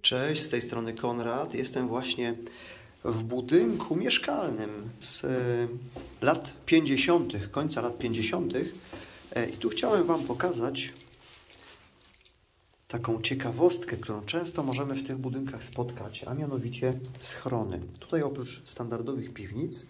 Cześć, z tej strony Konrad. Jestem właśnie w budynku mieszkalnym z lat 50., końca lat 50. I tu chciałem Wam pokazać taką ciekawostkę, którą często możemy w tych budynkach spotkać, a mianowicie schrony. Tutaj oprócz standardowych piwnic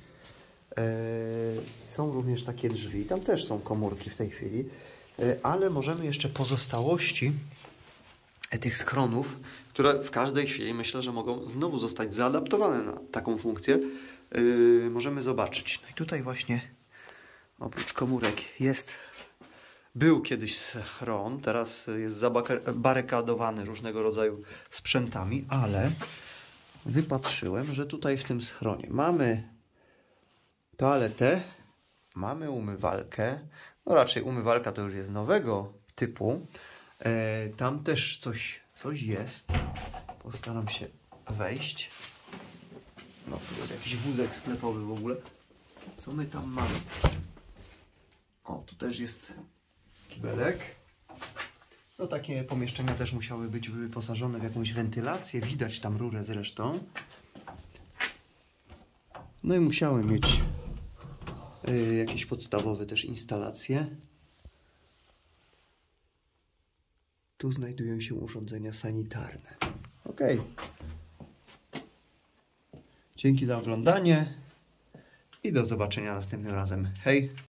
są również takie drzwi. Tam też są komórki w tej chwili, ale możemy jeszcze pozostałości tych schronów, które w każdej chwili myślę, że mogą znowu zostać zaadaptowane na taką funkcję, możemy zobaczyć. No i tutaj właśnie oprócz komórek był kiedyś schron, teraz jest zabarykadowany różnego rodzaju sprzętami, ale wypatrzyłem, że tutaj w tym schronie mamy toaletę, mamy umywalkę, no raczej umywalka to już jest nowego typu. Tam też coś jest. Postaram się wejść. No, tu jest jakiś wózek sklepowy w ogóle. Co my tam mamy? O, tu też jest kibelek. No, takie pomieszczenia też musiały być wyposażone w jakąś wentylację. Widać tam rurę zresztą. No i musiały mieć jakieś podstawowe też instalacje. Tu znajdują się urządzenia sanitarne. Ok. Dzięki za oglądanie i do zobaczenia następnym razem. Hej!